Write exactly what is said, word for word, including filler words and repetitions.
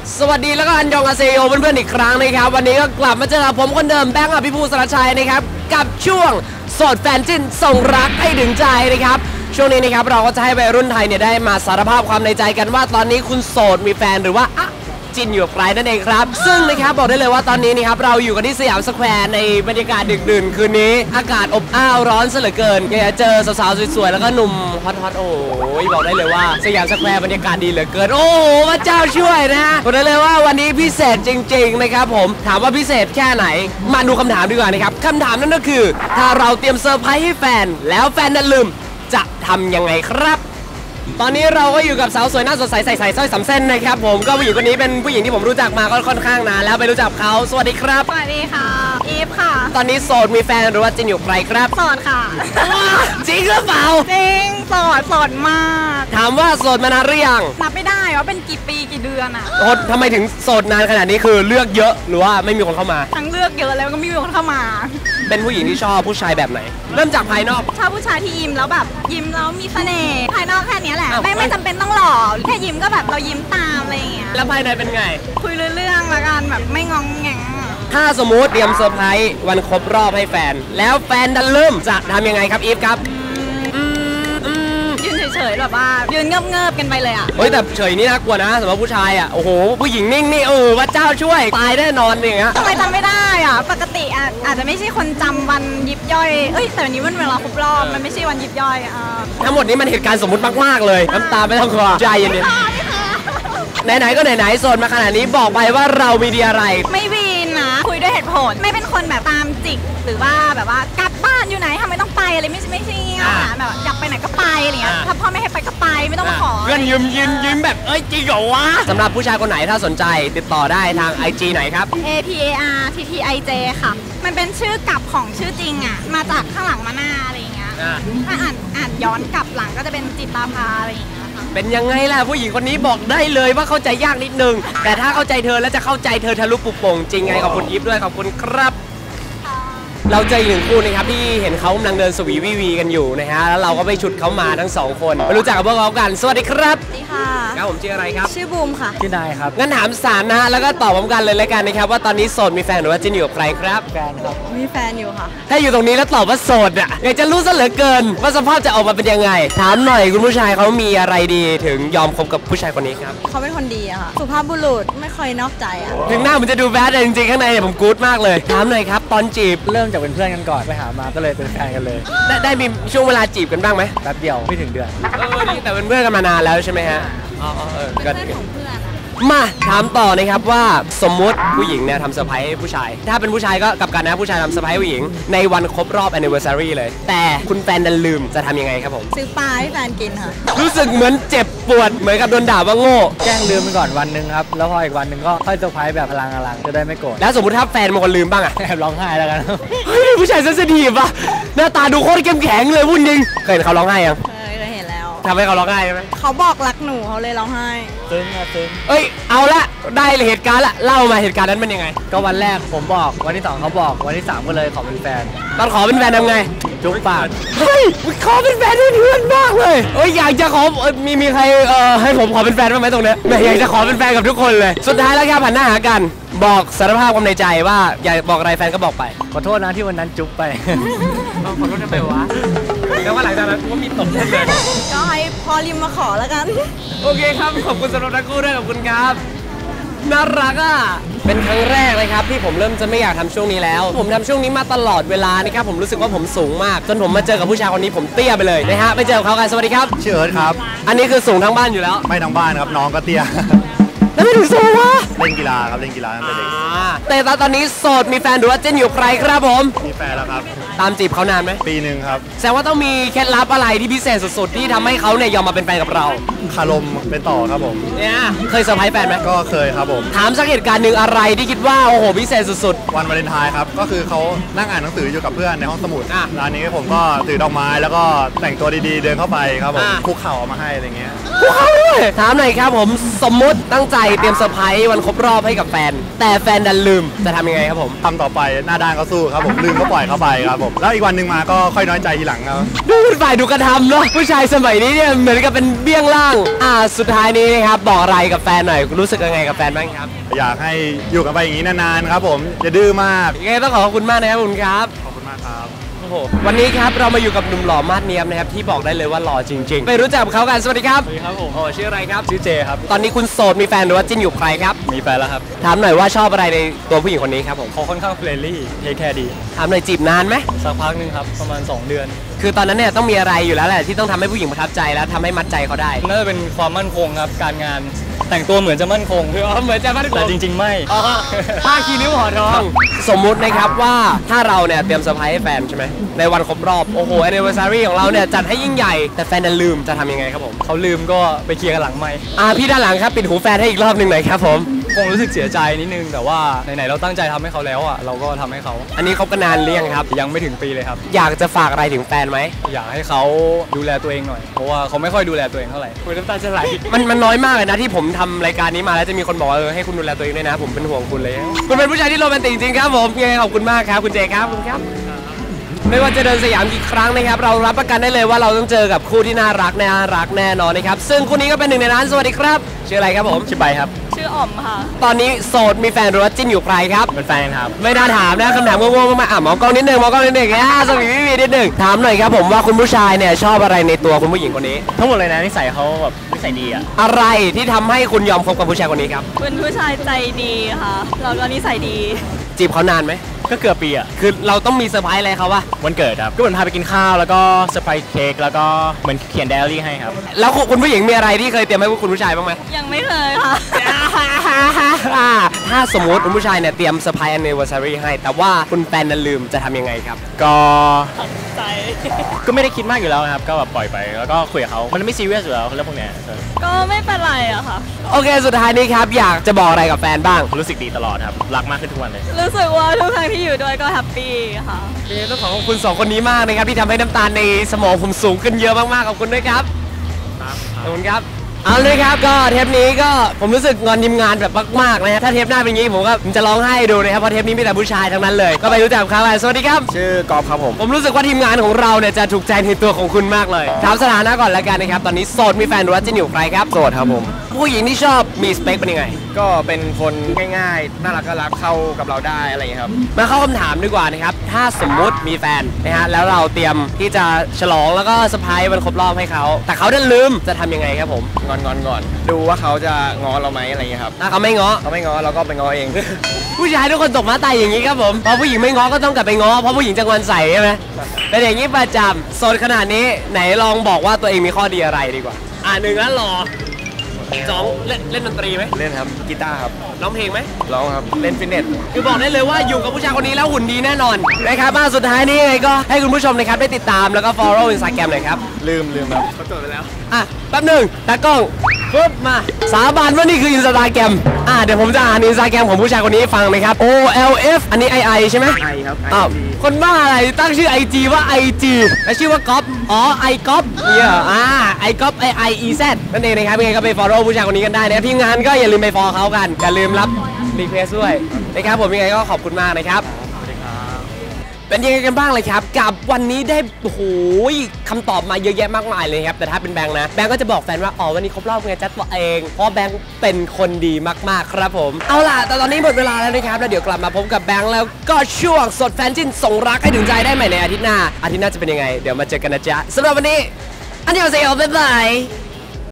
สวัสดีแล้วก็อันยองอาเซโยเพื่อนๆอีกครั้งนะครับวันนี้ก็กลับมาเจอกับผมคนเดิมแบงค์อภิภูสารชัยนะครับกับช่วงโสดแฟนจิ้นส่งรักให้ถึงใจนะครับช่วงนี้นะครับเราก็จะให้วัยรุ่นไทยเนี่ยได้มาสารภาพความในใจกันว่าตอนนี้คุณโสดมีแฟนหรือว่าจินอยู่กับใครนั่นเองครับซึ่งนะครับบอกได้เลยว่าตอนนี้นะครับเราอยู่กันที่สยามสแควร์ในบรรยากาศดึกดื่นคืนนี้อากาศอบอ้าวร้อนซะเหลือเกินอยากจะเจอสาวๆสวยๆแล้วก็หนุ่มฮอตๆโอ้ยบอกได้เลยว่าสยามสแควร์บรรยากาศดีเหลือเกินโอ้โหพระเจ้าช่วยนะบอกได้เลยว่าวันนี้พิเศษจริงๆนะครับผมถามว่าพิเศษแค่ไหนมาดูคำถามดีกว่านะครับคำถามนั่นก็คือถ้าเราเตรียมเซอร์ไพรส์ให้แฟนแล้วแฟนนั้นลืมจะทำยังไงครับตอนนี้เราก็อยู่กับสาวสวยหน้าสดใสใส่ใส่สร้อยสามเส้นนะครับผมก็ผู้หญิงคนนี้เป็นผู้หญิงที่ผมรู้จักมาก็ค่อนข้างนานแล้วไปรู้จักเขาสวัสดีครับสวัสดีค่ะอีฟค่ะตอนนี้โสดมีแฟนหรือว่าจินอยู่ใครครับโสดค่ะจริงหรือเปล่าจริงโสดโสดมากถามว่าโสดมานานหรือยังนับไม่ได้ว่าเป็นกี่ปีกี่เดือนอะโอ้ทำไมถึงโสดนานขนาดนี้คือเลือกเยอะหรือว่าไม่มีคนเข้ามาทั้งเลือกเยอะแล้วก็ไม่มีคนเข้ามาเป็นผู้หญิงที่ชอบผู้ชายแบบไหนเริ่มจากภายนอกชอบผู้ชายที่ยิ้มแล้วแบบยิ้มแล้วมีเสน่ห์ภายนอกแค่นี้แหละไม่ไม่จำเป็นต้องหล่อแค่ยิ้มก็แบบเรายิ้มตามอะไรอย่างเงี้ยแล้วภายในเป็นไงคุยเรื่องละกันแบบไม่งองแงงถ้าสมมุติเตรียมเซอร์ไพรส์วันครบรอบให้แฟนแล้วแฟนดันลืมจะทำยังไงครับอีฟครับยืนเฉยๆแบบว่ายืนเงิบๆกันไปเลยอ่ะเฮ้ยแต่เฉยนี่น่ากลัวนะสำหรับผู้ชายอ่ะโอ้โหผู้หญิงนิ่งนี่เออพระเจ้าช่วยตายแน่นอนอย่างเงี้ยทำไมจำไม่ได้อ่ะปกติอ่ะอาจจะไม่ใช่คนจำวันยิบย่อยเอ้ยแต่วันนี้มันเวลาครบรอบมันไม่ใช่วันยิบย่อยอ่ะทั้งหมดนี้มันเหตุการณ์สมมุติมากๆเลยน้ำตาไม่ต้องคลอใจเย็นๆไหนๆก็ไหนๆโซนมาขนาดนี้บอกไปว่าเรามีดีอะไรไม่วีนนะคุยด้วยเหตุผลไม่เป็นคนแบบตามจิกหรือว่าแบบว่ากลับบ้านอยู่ไหนทำไมต้องไปอะไรไม่ไม่ใช่เงี้ยแบบอยากไปไหนก็ไปอะไรเงี้ยถ้าพ่อไม่ให้ไปก็ไปไม่ต้องมาขอเพื่อนยืมยืมยืมแบบเอ้ยจริงเหรอวะสำหรับผู้ชายคนไหนถ้าสนใจติดต่อได้ทาง ไอ จี ไหนครับ A P A R T T I J ค่ะมันเป็นชื่อกลับของชื่อจริงอ่ะมาจากข้างหลังมาหน้าอะไรเงี้ยถ้าอ่านอ่านย้อนกลับหลังก็จะเป็นจิตตาภาอะไรอย่างเงี้ยเป็นยังไงล่ะผู้หญิงคนนี้บอกได้เลยว่าเข้าใจยากนิดนึงแต่ถ้าเข้าใจเธอแล้วจะเข้าใจเธอทะลุปุโป่งจริงไงขอบคุณอีฟด้วยขอบคุณครับเราเจออีกหนึ่งคู่นะครับที่เห็นเขากำลังเดินสวีวีวีกันอยู่นะฮะแล้วเราก็ไปฉุดเขามาทั้งสองคนไปรู้จักกับพวกเขากันสวัสดีครับสวัสดีค่ะครับผมชื่ออะไรครับชื่อบูมค่ะชื่อนายครับงั้นถามสารนะแล้วก็ตอบพร้อมกันเลยแล้วกันนะครับว่าตอนนี้โสดมีแฟนหรือว่าจินอยู่กับใครครับแฟนครับมีแฟนอยู่ค่ะถ้าอยู่ตรงนี้แล้วตอบว่าโสดอ่ะอยากจะรู้ซะเหลือเกินว่าสภาพจะออกมาเป็นยังไงถามหน่อยคุณผู้ชายเขามีอะไรดีถึงยอมคบกับผู้ชายคนนี้ครับเขาเป็นคนดีอะค่ะสุภาพบุรุษไม่เคยนอกใจอะถึงหน้ามันจะดูแบดแต่จริงๆข้างในเนี่ยผมกู๊ดมากเลยถามหน่อยครับตอนจีบเริ่มจากเป็นเพื่อนกันก่อนไปหามาก็เลยเป็นแฟนกันเลยได้ได้มีช่วงเวลาจีบกันบ้างไหมแป๊บเดียวไม่ถึงเดือนเออนี่แต่เป็นเพื่อนกันมานานแล้วใช่ไหมฮะอ๋อเออเพื่อนของเพื่อนมาถามต่อนะครับว่าสมมุติผู้หญิงเนี่ยทำเซอร์ไพรส์ผู้ชายถ้าเป็นผู้ชายก็กับกันนะผู้ชายทำเซอร์ไพรส์ผู้หญิงในวันครบรอบ anniversary เลยแต่คุณแฟนดันลืมจะทำยังไงครับผมซื้อปลาให้แฟนกินค่ะรู้สึกเหมือนเจ็บปวดเหมือนกับโดนด่าว่าโง่แกล้งลืมไปก่อนวันนึงครับแล้วพออีกวันนึงก็ค่อยเซอร์ไพรส์แบบพลังอลังจะได้ไม่โกรธแล้วสมมติถ้าแฟนมันคนลืมบ้างอะแอบร้องไห้แล้วกันเฮ้ยผู้ชายเซนซิทีฟอะหน้าตาดูโคตรเข้มแข็งเลยพูดจริงเคยเห็นเขาร้องไห้ยังทำให้เขาร้องไห้ไหมเขาบอกรักหนูเขาเลยร้องไห้ซึ้งอะซึ้งเอ้ยเอาละได้เหตุการณ์ละเล่ามาเหตุการณ์นั้นเป็นยังไงก็วันแรกผมบอกวันที่สองเขาบอกวันที่สามก็เลยขอเป็นแฟนตอนขอเป็นแฟนทำไงจุ๊บปากเฮ้ยขอเป็นแฟนได้เพื่อนมากเลยเอ้ยอยากจะขอมีมีใครเอ่อให้ผมขอเป็นแฟนบ้างไหมตรงเนี้ยอยากจะขอเป็นแฟนกับทุกคนเลยสุดท้ายแล้วครับหันหน้าหากันบอกสารภาพความในใจว่าอยากบอกอะไรแฟนก็บอกไปขอโทษนะที่วันนั้นจุ๊บไปขอโทษทำไมวะแล้วว่าหลังจากนั้นก็มีตบเลยก็ให้พอริมมาขอแล้วกันโอเคครับขอบคุณสำหรับทั้งคู่ด้วยขอบคุณครับน่ารักอ่ะเป็นครั้งแรกเลยครับที่ผมเริ่มจะไม่อยากทำช่วงนี้แล้วผมทำช่วงนี้มาตลอดเวลานะครับผมรู้สึกว่าผมสูงมากจนผมมาเจอกับผู้ชายคนนี้ผมเตี้ยไปเลยนะฮะไปเจอเขากันสวัสดีครับชื่อเอิร์ธครับอันนี้คือสูงทั้งบ้านอยู่แล้วไม่ทั้งบ้านครับน้องก็เตี้ยแล้วไม่ถึงสูงวะเล่นกีฬาครับเล่นกีฬาตั้งแต่เด็กแต่ตอนนี้โสดมีแฟนหรือว่าเจนอยู่ใครครับผมมีแฟนแล้วครับตามจีบเขานานไหมปีหนึ่งครับแสดงว่าต้องมีเคล็ดลับอะไรที่พิเศษสุดๆที่ทำให้เขาเนี่ยยอมมาเป็นแฟนกับเราคารมเป็นต่อครับผมเนี่ยเคยเซอร์ไพรส์แฟนไหมก็เคยครับผมถามสักเหตุการณ์หนึ่งอะไรที่คิดว่าโอ้โหพิเศษสุดๆวันวาเลนไทน์ครับก็คือเขานั่งอ่านหนังสืออยู่กับเพื่อนในห้องสมุดร้านนี้ผมก็ถือดอกไม้แล้วก็แต่งตัวดีๆเดินเข้าไปครับผมคุกเข่ามาให้อะไรเงี้ยคุกเข่าด้วยถามหน่อยครับผมสมมุติตั้งใจเตรียมเซอร์ไพรส์วันครบรอบให้กับแฟนแต่แฟนดันลืมจะทำยังไงครับผมทำต่อไปหน้าด้านก็สู้ครับผมลืมก็ปล่อยเข้าไปครับผมผมแล้วอีกวันหนึ่งมาก็ค่อยน้อยใจทีหลังครับดูเป็นฝ่ายดูกระทำเนาะผู้ชายสมัยนี้เนี่ยเหมือนกับเป็นเบี้ยงล่างอ่าสุดท้ายนี้นะครับบอกอะไรกับแฟนหน่อยรู้สึกยังไงกับแฟนบ้างครับอยากให้อยู่กันไปอย่างนี้นานๆครับผมอย่าดื้อมากยังไงต้องขอขอบคุณมากนะครับคุณครับขอบคุณมากครับโอ้โหวันนี้ครับเรามาอยู่กับหนุ่มหล่อมาดเนียมนะครับที่บอกได้เลยว่าหล่อจริงๆไปรู้จักกับเขากันสวัสดีครับสวัสดีครับผมโอ้ชื่ออะไรครับชื่อเจครับตอนนี้คุณโสดมีแฟนหรือว่าจิ้นอยู่กับใครครับมีแฟนแล้วครับถามหน่อยว่าชอบอะไรในตัวผู้หญิงคนนี้ครับผมเขาค่อนข้างเฟรนลี่เทคแคร์ดีถามหน่อยจีบนานไหมสักพักหนึงครับประมาณสองเดือนคือตอนนั้นเนี่ยต้องมีอะไรอยู่แล้วแหละที่ต้องทำให้ผู้หญิงประทับใจแล้วทำให้มัดใจเขาได้น่าจะเป็นความมั่นคงครับการงานแต่งตัวเหมือนจะมั่นคงอ๋อเหมือนจะมั่นคงแต่จริง ๆ ไม่อ๋อผ้าคีริ้วห่อทอง สมมุตินะครับว่าถ้าเราเนี่ยเตรียมเซอร์ไพรส์ให้แฟนใช่ไหมในวันครบรอบโอ้โห anniversary ของเราเนี่ยจัดให้ยิ่งใหญ่แต่แฟนดันลืมจะทำยังไงครับผมเขาลืมก็ไปเคลียร์กันหลังไม่อ่าพี่ด้านหลังครับปิดหูแฟนให้อีกรอบหนึ่งหน่อยครับผมคงรู้สึกเสียใจนิดนึงแต่ว่าไหนๆเราตั้งใจทำให้เขาแล้วอ่ะเราก็ทำให้เขาอันนี้คบกันนานหรือยังครับยังไม่ถึงปีเลยครับอยากจะฝากอะไรถึงแฟนไหมอยากให้เขาดูแลตัวเองหน่อยเพราะว่าเขาไม่ค่อยดูแลตัวเองเท่าไหร่คุณน้ำตาจะไหลมันมันน้อยมากเลยนะที่ผมทำรายการนี้มาแล้วจะมีคนบอกว่าเออให้คุณดูแลตัวเองด้วยนะ ผมเป็นห่วงคุณเลย คุณเป็นผู้ชายที่โรแมนติกจริงๆครับผมยังไงขอบคุณมากครับคุณเจครับขอบคุณครับ ไม่ว่าจะเดินสยามกี่ครั้งนะครับเรารับประกันได้เลยว่าเราต้องเจอกับคู่ที่น่ารักน่ารักแน่นอนนะครับซึ่งคู่นี้ก็เป็นหนึ่งในนั้นสวัสดีครับชื่ออะไรครับผมชื่อใบครับชื่ออ่อมค่ะตอนนี้โสดมีแฟนหรือว่าจิ้นอยู่ใครครับเป็นแฟนครับไม่น่าถามนะคำถามโง่ๆมากๆอ่ะมองกล้องนิดนึงมองกล้องนิดนึงอ่ะสวีทวีนิดนึงถามหน่อยครับผมว่าคุณผู้ชายเนี่ยชอบอะไรในตัวคุณผู้หญิงคนนี้ทั้งหมดเลยนะนิสัยเขาแบบนิสัยดีอ่ะอะไรที่ทำให้คุณยอมคบกับผู้ชายคนนี้ครับเป็นผู้ชายใจดีค่ะแล้วก็นิสัยดีจีบเขานานไหมก็เกือบปีอ่ะคือเราต้องมีเซอร์ไพรส์อะไรเขาวะวันเกิดครับก็เหมือนพาไปกินข้าวแล้วก็เซอร์ไพรส์เค้กแล้วก็เหมือนเขียนไดอารี่ให้ครับแล้วคุณผู้หญิงมีอะไรที่เคยเตรียมให้คุณผู้ชายบ้างไหมยังไม่เคยค่ะถ้าสมมติคุณผู้ชายเนี่ยเตรียมเซอร์ไพรส์ anniversary ให้แต่ว่าคุณแฟนนั้นลืมจะทำยังไงครับก็ใจก็ไม่ได้คิดมากอยู่แล้วนะครับก็แบบปล่อยไปแล้วก็คุยกับเขามันไม่ซีเรียสอยู่แล้วเรื่องพวกเนี้ยก็ไม่เป็นไรอะค่ะโอเคสุดท้ายนี้ครับอยากจะบอกอะไรกับแฟนบ้างรู้สึกดีตลอดครับรักมากขึ้นทุกวันเลยรู้สึกว่าทุกครั้งที่อยู่ด้วยก็แฮปปี้ค่ะโอเคต้องขอขอบคุณสองคนนี้มากนะครับที่ทำให้น้ำตาลในสมองผมสูงขึ้นเยอะมากๆขอบคุณด้วยครับขอบคุณครับเอาเลยครับก็เทปนี้ก็ผมรู้สึกงอนทีมงานแบบมากๆนะฮะถ้าเทปหน้าเป็นอย่างนี้ผมก็ผมจะร้องไห้ดูนะครับเพราะเทปนี้มีแต่ผู้ชายทั้งนั้นเลยก็ไปรู้จักเขากันสวัสดีครับชื่อกอล์ฟครับผมผมรู้สึกว่าทีมงานของเราเนี่ยจะถูกใจในตัวของคุณมากเลยถามสถานะก่อนแล้วกันนะครับตอนนี้โสดมีแฟนหรือว่าจิ้นอยู่ใครครับโสดครับผมผู้หญิงที่ชอบมีสเปคเป็นยังไงก็เป็นคนง่ายๆน่ารักก็รักเข้ากับเราได้อะไรอย่างเงี้ยครับมาเข้าคำถามดีกว่านะครับถ้าสมมุติมีแฟนนะฮะแล้วเราเตรียมที่จะฉลองแล้วก็เซอร์ไพรส์วันครบรอบให้เขาแต่เขาดันลืมจะทำยังไงครับผมงอนงอนก่อนดูว่าเขาจะง้อเราไหมอะไรอย่างเงี้ยครับถ้าเขาไม่ง้อเขาไม่ง้อเราก็ไปง้อเองผู้ชายทุกคนตกมาตายอย่างนี้ครับผมพอผู้หญิงไม่ง้อก็ต้องกลับไปง้อเพราะผู้หญิงจะงอนใส่ใช่ไหมเป็นอย่างนี้ประจำโซนขนาดนี้ไหนลองบอกว่าตัวเองมีข้อดีอะไรดีกว่าอ่าหนึ่งแล้วรอสองเล่นเล่นดนตรีไหมเล่นครับกีตาร์ครับร้องเพลงไหมร้องครับเล่นฟิตเนสคือบอกได้เลยว่าอยู่กับผู้ชายคนนี้แล้วหุ่นดีแน่นอนนะครับมาสุดท้ายนี้ยังไงก็ให้คุณผู้ชมนะครับได้ติดตามแล้วก็ follow Instagram หน่อยครับลืมลืมครับเขาจดไปแล้วอ่ะแป๊บหนึ่งตากล้องปุ๊บมาสาบานว่านี่คือ Instagram อ่ะเดี๋ยวผมจะอ่าน Instagram ของผู้ชายคนนี้ให้ฟังนะครับ O L F อันนี้ I I ใช่ไหม I ครับ I อ้าวคนบ้าอะไรตั้งชื่อ ไอ จี ว่า ไอ จี และชื่อว่าก๊อฟอ๋อ ไอก๊อฟเนี่ยอ่าไอก๊อฟ ไอ ไอ อี แซด นั่นเองนะครับยังไงก็ไป follow ผู้ชายคนนี้กันได้นะครับทีมงานก็อย่าลืมไป follow เขากันอย่าลืมรับรีเควสด้วยนะครับผมยังไงก็ขอบคุณมากนะครับเป็นยังไงกันบ้างเลยครับกับวันนี้ได้โอ้โหคำตอบมาเยอะแยะมากมายเลยครับแต่ถ้าเป็นแบงค์นะแบงค์ก็จะบอกแฟนว่าอ๋อวันนี้ครบรอบไงจัดตัวเองเพราะแบงค์เป็นคนดีมากๆครับผมเอาล่ะแต่ตอนนี้หมดเวลาแล้วนะครับแล้วเดี๋ยวกลับมาพบกับแบงค์แล้วก็ช่วงสดแฟนจิ้นส่งรักให้ถึงใจได้ใหม่ในอาทิตย์หน้าอาทิตย์หน้าจะเป็นยังไงเดี๋ยวมาเจอกันนะจ๊ะสำหรับวันนี้อันนี้เอาเซลบ๊ายบาย